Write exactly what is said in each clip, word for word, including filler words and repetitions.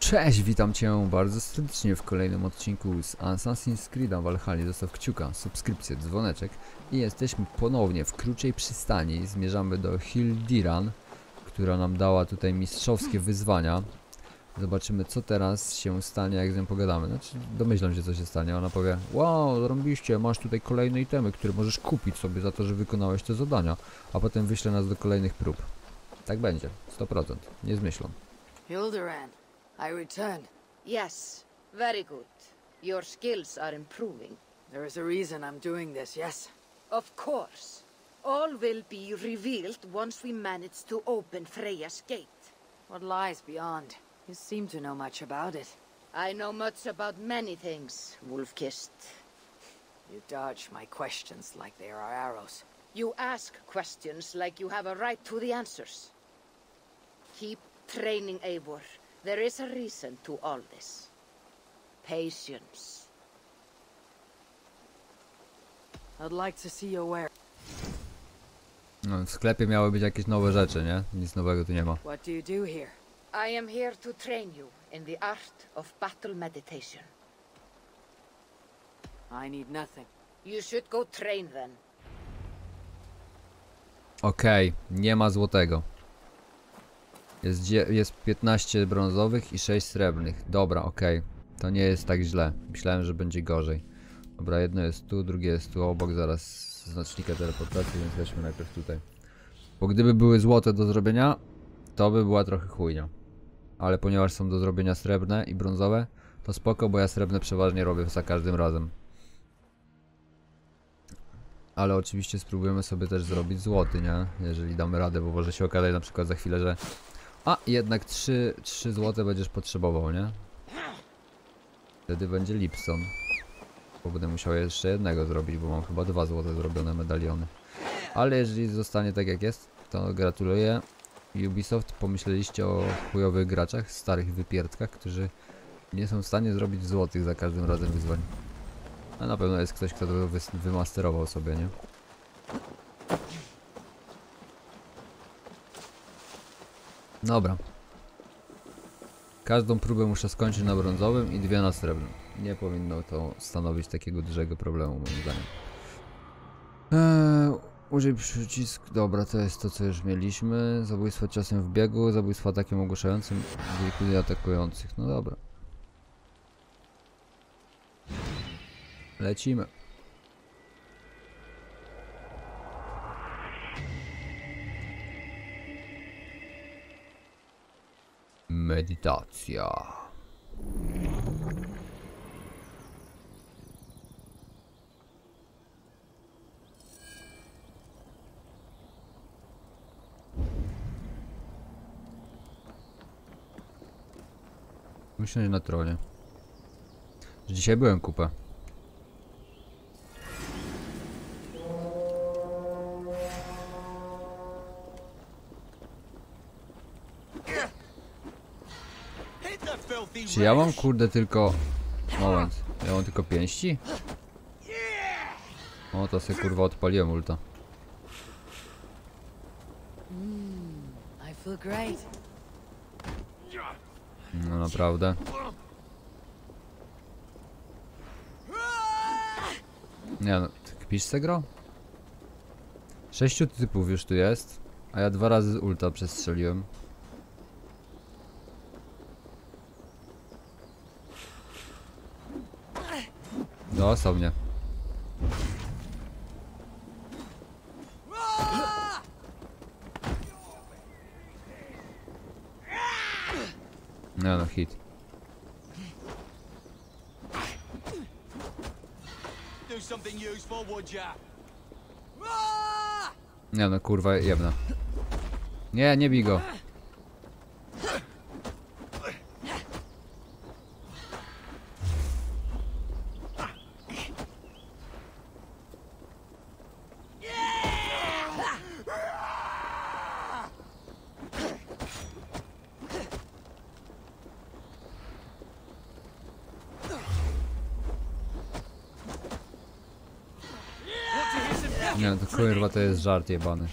Cześć, witam Cię bardzo serdecznie w kolejnym odcinku z Assassin's Creed'a Valhalla. Zostaw kciuka, subskrypcję, dzwoneczek i jesteśmy ponownie w Kruczej Przystani. Zmierzamy do Hildiran, która nam dała tutaj mistrzowskie wyzwania. Zobaczymy, co teraz się stanie, jak z nią pogadamy. Znaczy, domyślam się, co się stanie. Ona powie: wow, zarobiście, masz tutaj kolejne itemy, które możesz kupić sobie za to, że wykonałeś te zadania. A potem wyśle nas do kolejnych prób. Tak będzie, sto procent, nie zmyślą. Hildiran, I returned. Yes, very good. Your skills are improving. There is a reason I'm doing this, yes? Of course. All will be revealed once we manage to open Freya's gate. What lies beyond? You seem to know much about it. I know much about many things, Wolf-Kissed. You dodge my questions like they are arrows. You ask questions like you have a right to the answers. Keep training, Eivor. There is a reason to all this. Patience. I'd like to see your wear. No, w sklepie miały być jakieś nowe rzeczy, nie? Nic nowego tu nie ma. What do you do here? I am here to train you in the art of battle meditation. I need nothing. You should go train then. Okej, okay, nie ma złotego. Jest, jest piętnaście brązowych i sześć srebrnych. Dobra, okej. Okay. To nie jest tak źle. Myślałem, że będzie gorzej. Dobra, jedno jest tu, drugie jest tu obok, zaraz znacznika teleportacji, więc weźmy najpierw tutaj. Bo gdyby były złote do zrobienia, to by była trochę chujnia. Ale ponieważ są do zrobienia srebrne i brązowe, to spoko, bo ja srebrne przeważnie robię za każdym razem. Ale oczywiście spróbujemy sobie też zrobić złoty, nie? Jeżeli damy radę, bo może się okazać na przykład za chwilę, że... A, jednak trzy, trzy złote będziesz potrzebował, nie? Wtedy będzie Lipson. Bo będę musiał jeszcze jednego zrobić, bo mam chyba dwa złote zrobione medaliony. Ale jeżeli zostanie tak jak jest, to gratuluję. Ubisoft, pomyśleliście o chujowych graczach, starych wypierdkach, którzy nie są w stanie zrobić złotych za każdym razem wyzwań. A na pewno jest ktoś, kto to wy wymasterował sobie, nie? Dobra. Każdą próbę muszę skończyć na brązowym i dwie na srebrnym. Nie powinno to stanowić takiego dużego problemu, moim zdaniem. Eee, użyj przycisk. Dobra, to jest to, co już mieliśmy. Zabójstwo ciosem w biegu, zabójstwo atakiem ogłuszającym, likwiduje atakujących. No dobra. Lecimy. Medytacja. Myślę, na tronie. Że dzisiaj byłem kupę. Czy ja mam kurde tylko... Moment, ja mam tylko pięści? O, to sobie kurwa odpaliłem ulta. I feel great. No naprawdę. Nie no, kpisz se gro? Sześciu typów już tu jest, a ja dwa razy z ulta przestrzeliłem. Dostał mnie. Nie no, hit. Nie no, kurwa, jebna. Nie, nie bij go. Nie no, to kurwa to jest żart jebany.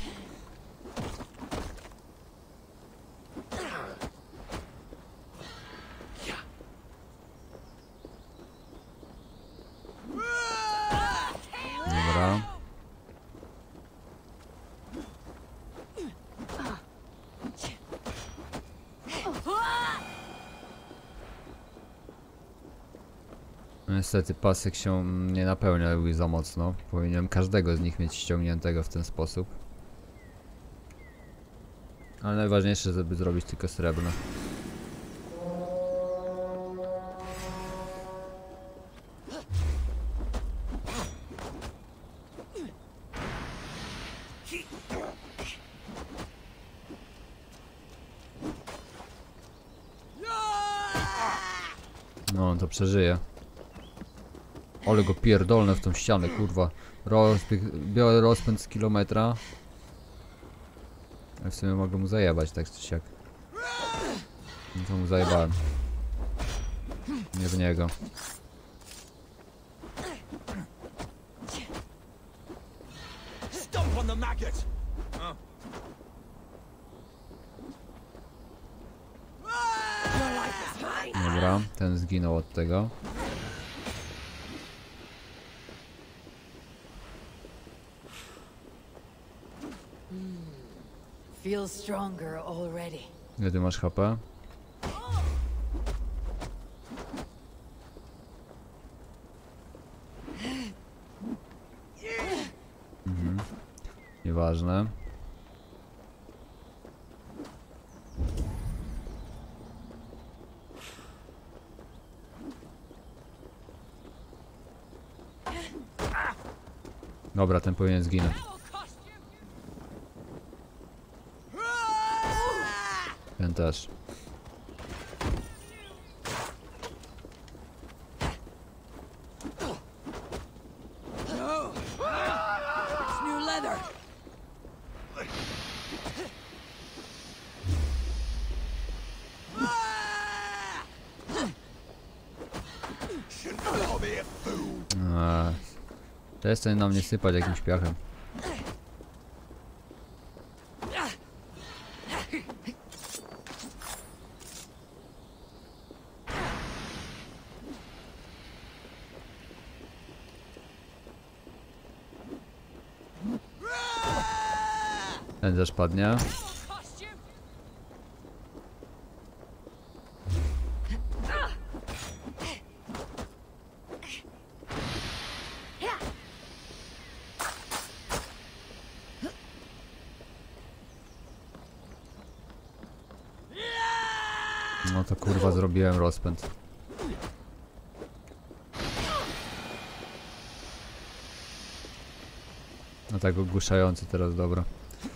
Niestety pasek się nie napełnia za mocno. Powinienem każdego z nich mieć ściągniętego w ten sposób. Ale najważniejsze, żeby zrobić tylko srebrne. No, on to przeżyje. Ale go pierdolne w tą ścianę, kurwa. Rozpych, biorę rozpęd z kilometra. A w sumie mogę mu zajebać, tak czy siak. No to mu zajebałem. Nie w niego. Stomp on the maggot! Dobra, ten zginął od tego. Feel stronger already. Ile ty masz H P? Mhm. Nieważne. Dobra, ten powinien zginąć. Ten też. It's new leather. Eee, to jest ten na mnie sypać jakimś piachem. Ten też padnie. No to kurwa zrobiłem rozpęd. No tak ogłuszający teraz, dobra.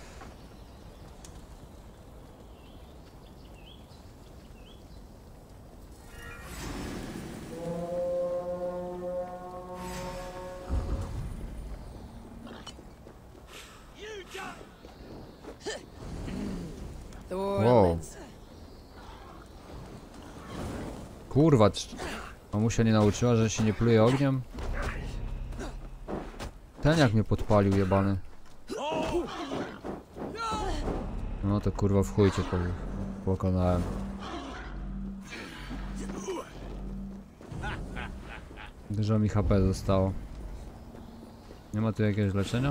Wow. Kurwa, mamusia nie nauczyła, że się nie pluje ogniem? Ten jak mnie podpalił, jebany. No to kurwa w chuj cię po pokonałem. Dużo mi H P zostało. Nie ma tu jakiegoś leczenia?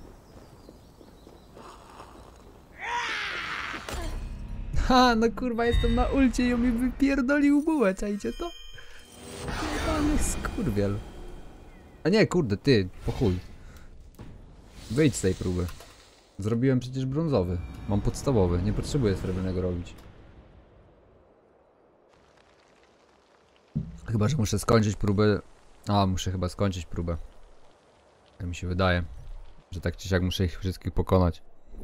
Ha, no kurwa, jestem na ulcie i on mi wypierdolił bułę, czajcie to? Jebany skurwiel. A nie, kurde, ty, po chuj. Wyjdź z tej próby. Zrobiłem przecież brązowy. Mam podstawowy, nie potrzebuję srebrnego robić. Chyba, że muszę skończyć próbę. A, muszę chyba skończyć próbę. Tak mi się wydaje, że tak czy siak muszę ich wszystkich pokonać.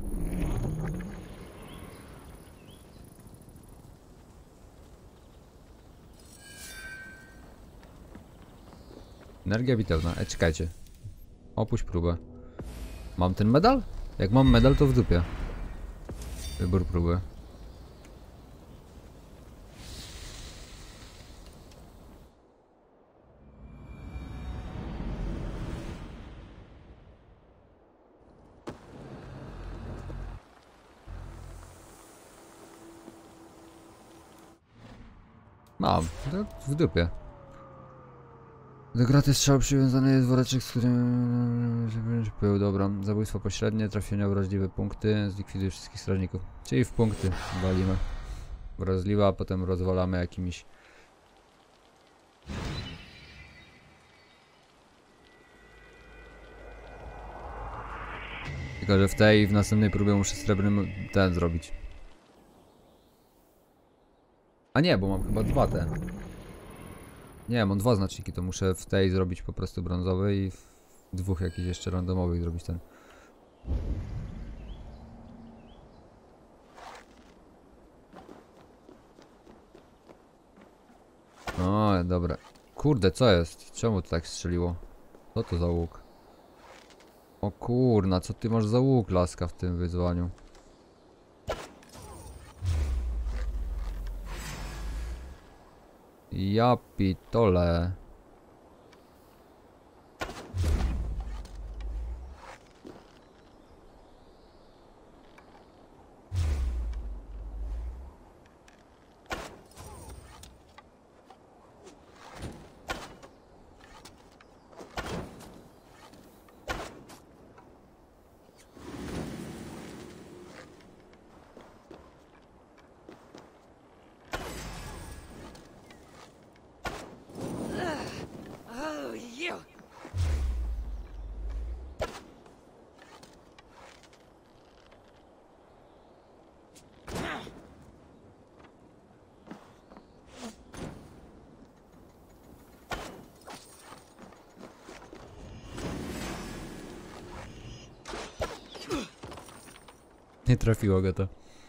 Energia bitewna. E, czekajcie. Opuść próbę. Mam ten medal? Jak mam medal, to w dupie. Wybór próby. Mam. To w dupie. Do graty strzał przywiązany jest woreczek, z którym... Był, dobra. Zabójstwo pośrednie, trafienia wrażliwe punkty, zlikwiduj wszystkich strażników. Czyli w punkty walimy. Wrażliwa, a potem rozwalamy jakimiś... Tylko, że w tej i w następnej próbie muszę srebrny ten zrobić. A nie, bo mam chyba dwa te. Nie, mam dwa znaczniki, to muszę w tej zrobić po prostu brązowy i w dwóch jakichś jeszcze randomowych zrobić ten. O, dobra. Kurde, co jest? Czemu to tak strzeliło? Co to za łuk? O kurna, co ty masz za łuk, laska, w tym wyzwaniu? Ja pitole. Oh, you! Nie trafiło go to.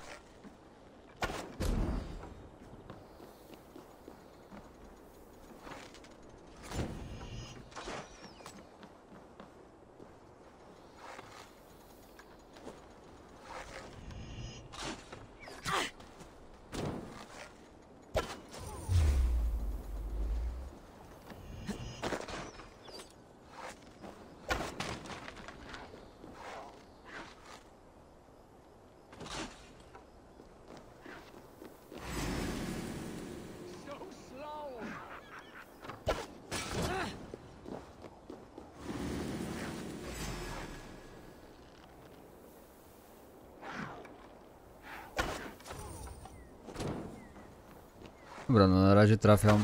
Dobra, no na razie trafiam.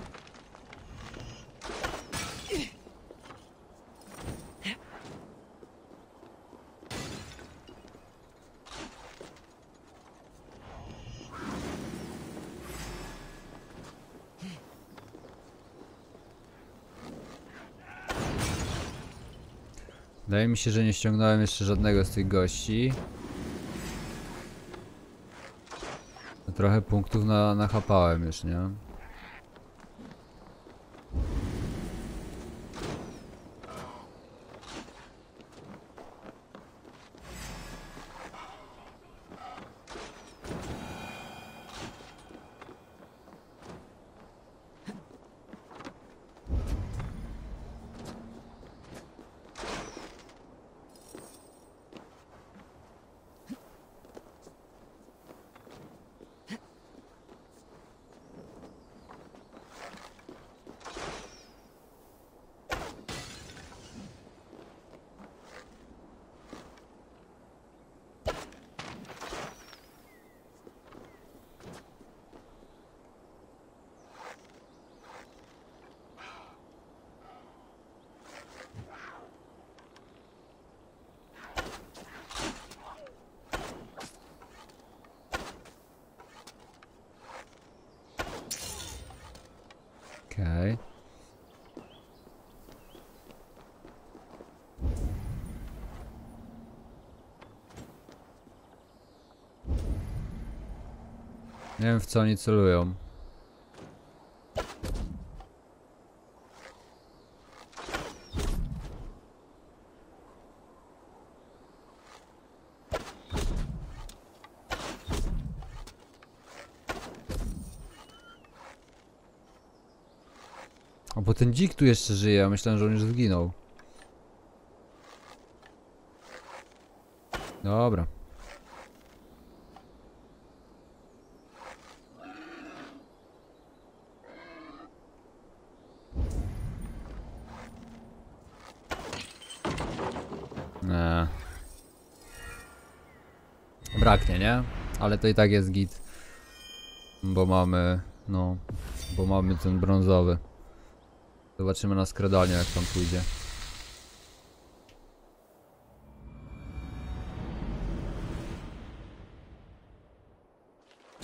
Wydaje mi się, że nie ściągnąłem jeszcze żadnego z tych gości. Trochę punktów na, nachapałem już, nie? Okej. Okay. Nie wiem, w co oni celują. O, bo ten dzik tu jeszcze żyje, ja myślałem, że on już zginął. Dobra. Nie. Braknie, nie? Ale to i tak jest git. Bo mamy, no, bo mamy ten brązowy. Zobaczymy na skradaniu, jak tam pójdzie.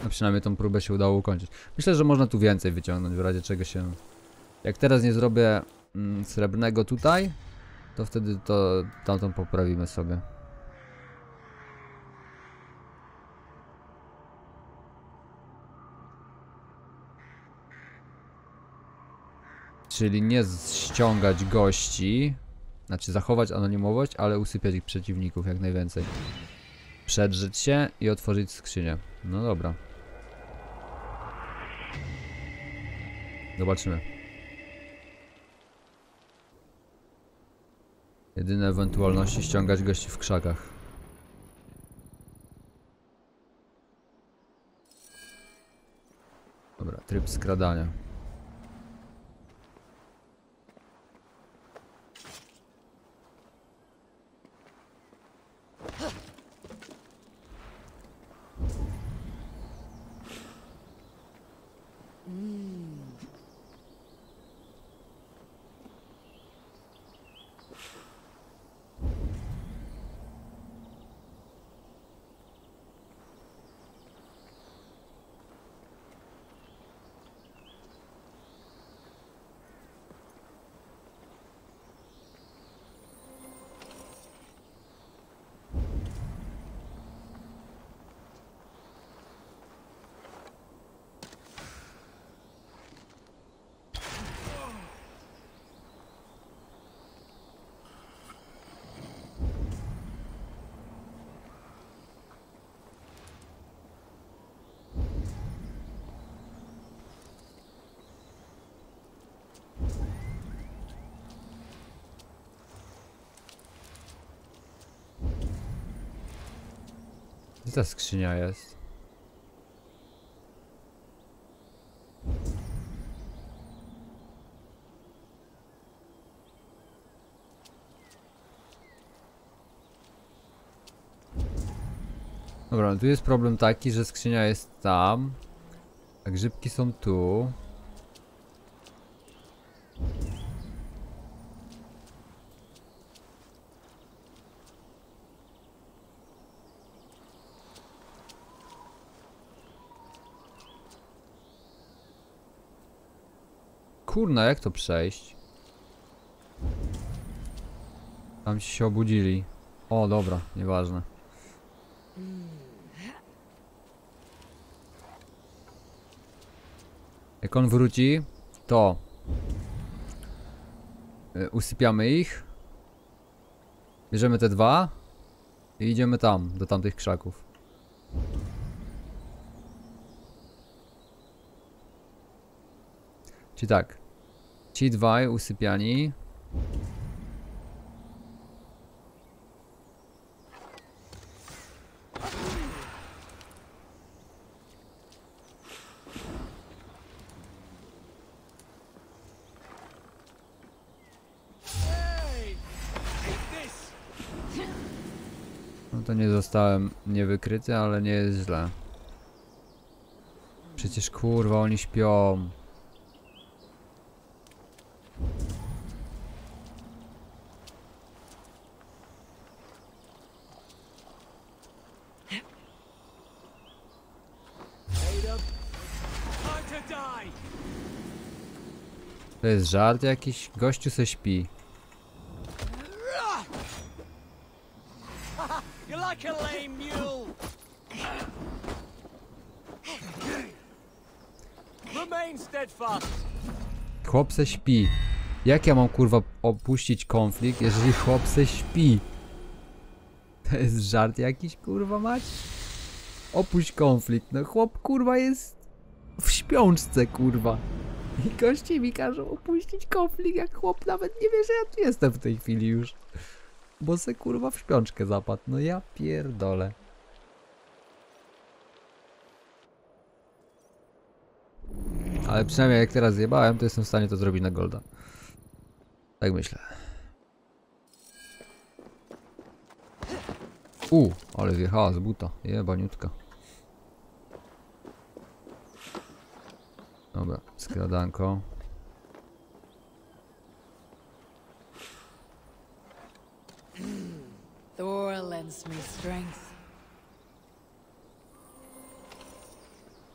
A przynajmniej tą próbę się udało ukończyć. Myślę, że można tu więcej wyciągnąć, w razie czego się... Jak teraz nie zrobię mm, srebrnego tutaj, to wtedy to tamtą poprawimy sobie. Czyli nie ściągać gości, znaczy zachować anonimowość, ale usypiać ich przeciwników jak najwięcej. Przedrzeć się i otworzyć skrzynię. No dobra. Zobaczymy. Jedyne ewentualności ściągać gości w krzakach. Dobra, tryb skradania. Gdzie ta skrzynia jest? Dobra, no tu jest problem taki, że skrzynia jest tam, a grzybki są tu. Kurna, jak to przejść? Tam ci się obudzili. O, dobra, nieważne. Jak on wróci, to y, usypiamy ich. Bierzemy te dwa i idziemy tam, do tamtych krzaków. Czyli tak, ci dwaj usypiani. No to nie zostałem niewykryty, ale nie jest źle. Przecież kurwa, oni śpią. To jest żart jakiś? Gościu se śpi. You're like a lame mule. Remain steadfast. Chłop se śpi. Jak ja mam kurwa opuścić konflikt, jeżeli chłop se śpi? To jest żart jakiś kurwa mać? Opuść konflikt. No chłop kurwa jest w śpiączce kurwa. I goście mi każą opuścić konflikt, jak chłop nawet nie wie, że ja tu jestem w tej chwili już. Bo se kurwa w śpiączkę zapadł. No ja pierdolę. Ale przynajmniej jak teraz zjebałem, to jestem w stanie to zrobić na golda. Tak myślę. U, ale wjechała z buta. Jebaniutka. Dobra, skradanko. Thor lends me strength.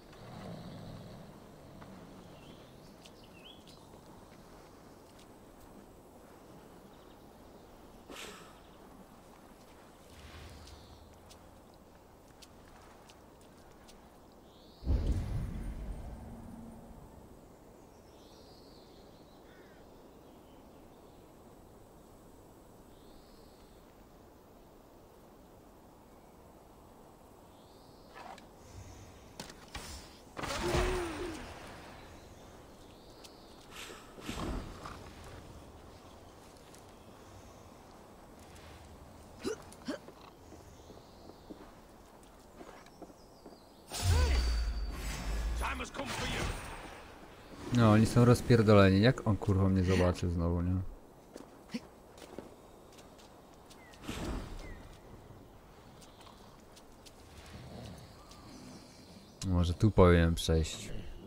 No, oni są rozpierdoleni. Jak on kurwa mnie zobaczy znowu, nie? Może tu powinienem przejść.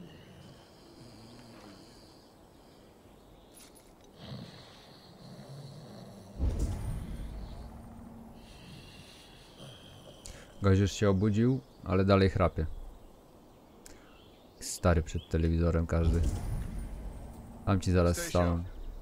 Gość już się obudził, ale dalej chrapie. Stary przed telewizorem każdy. Tam ci zaraz staną.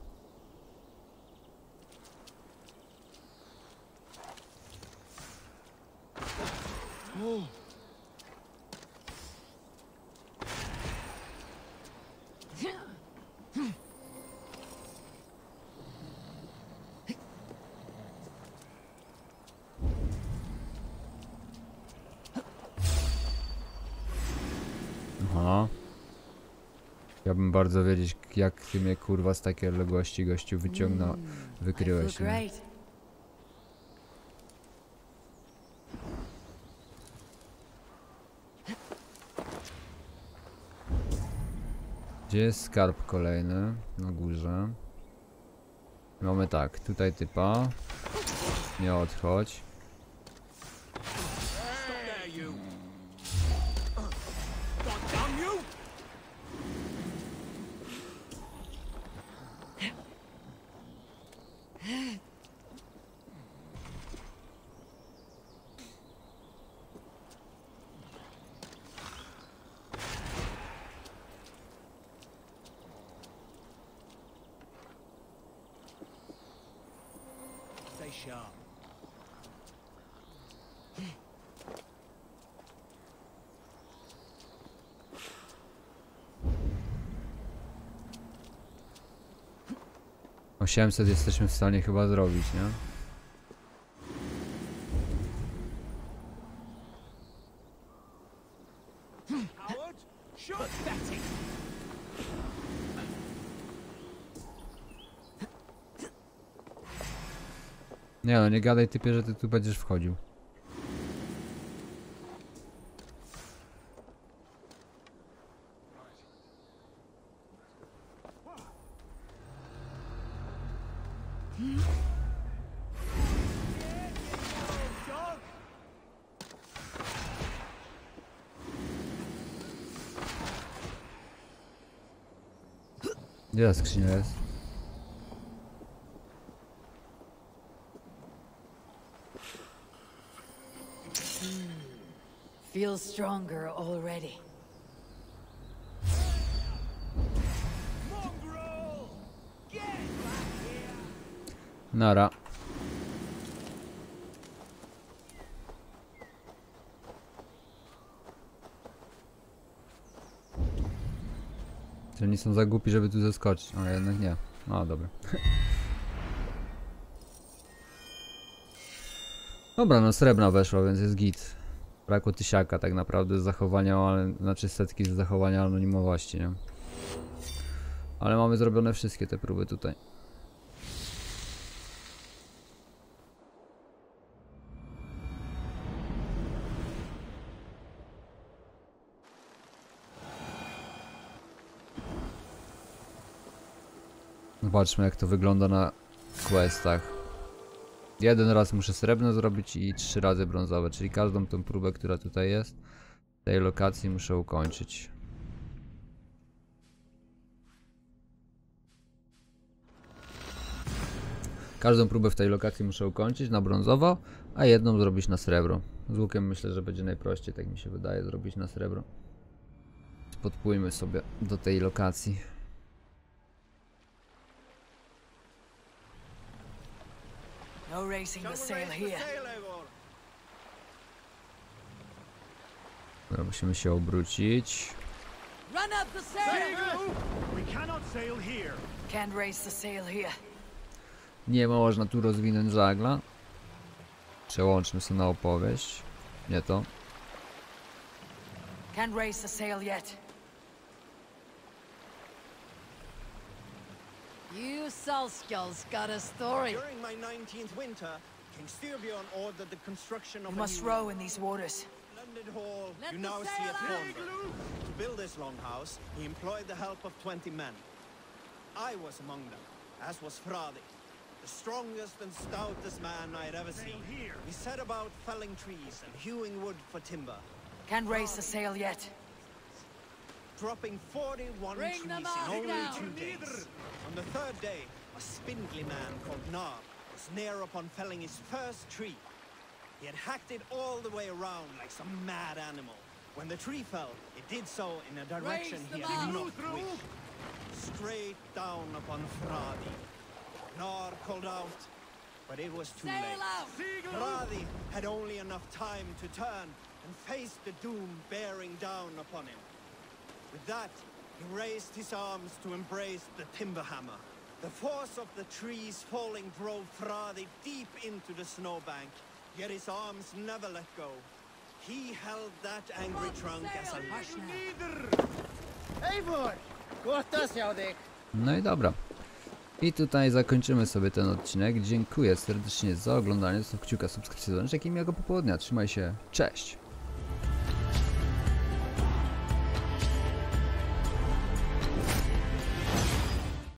Aha. Chciałbym bardzo wiedzieć, jak ty mnie kurwa z takiej odległości gościu wyciągnął, wykryłeś. Nie? Great. Gdzie jest skarb kolejny? Na górze. Mamy tak, tutaj typa. Nie odchodź. Stay sharp. osiemset jesteśmy w stanie chyba zrobić, nie? Howard, shoot Betty. Nie no, nie gadaj typie, że ty tu będziesz wchodził. Gdzie ta skrzynia jest? Feel stronger already. Mongrel! Get back here! Nara. Czy oni są za głupi, żeby tu zeskoczyć? A jednak nie. A dobra. Dobra, no srebrna weszła, więc jest git. Brakło tysiaka tak naprawdę z zachowania, ale, znaczy setki z zachowania anonimowości, nie? Ale mamy zrobione wszystkie te próby tutaj. Zobaczmy, jak to wygląda na questach. Jeden raz muszę srebrne zrobić i trzy razy brązowe, czyli każdą tą próbę, która tutaj jest w tej lokacji muszę ukończyć. Każdą próbę w tej lokacji muszę ukończyć na brązowo, a jedną zrobić na srebro. Z łukiem myślę, że będzie najprościej, tak mi się wydaje, zrobić na srebro. Podpójmy sobie do tej lokacji. No racing the sail here. Dobra, musimy się obrócić. Run up the sail! We cannot sail here. Can't raise the sail here. Nie można tu rozwinąć żagla. Przełączmy sobie na opowieść. Nie to. Can't raise the sail yet. You Salskulls got a story. During my nineteenth winter, King Styrbjorn ordered the construction of You a must new row in these waters. splendid hall Let you the now see sail at out! Thornburg. To build this longhouse, he employed the help of twenty men. I was among them, as was Fradi, the strongest and stoutest man I had ever Sail seen. here. We set about felling trees and hewing wood for timber, Can't raise the sail yet. dropping forty-one Bring trees them in all only down. two days. On the third day, a spindly man called Nar was near upon felling his first tree. He had hacked it all the way around like some mad animal. When the tree fell, it did so in a direction Raise he them had up. not wished. Straight down upon Fradi. Nar called out, but it was too Sail late. out! Fradi had only enough time to turn and face the doom bearing down upon him. With that, he raised his arms to embrace the timber hammer. The force of the trees falling drove Fradi deep into the snowbank, yet his arms never let go. He held that angry trunk as a Hush now. Eivor! Gott sjá þig! No i dobra. I tutaj zakończymy sobie ten odcinek. Dziękuję serdecznie za oglądanie. Zostaw kciuka, subskrypcję, dzwoneczek i miłego popołudnia. Trzymaj się. Cześć!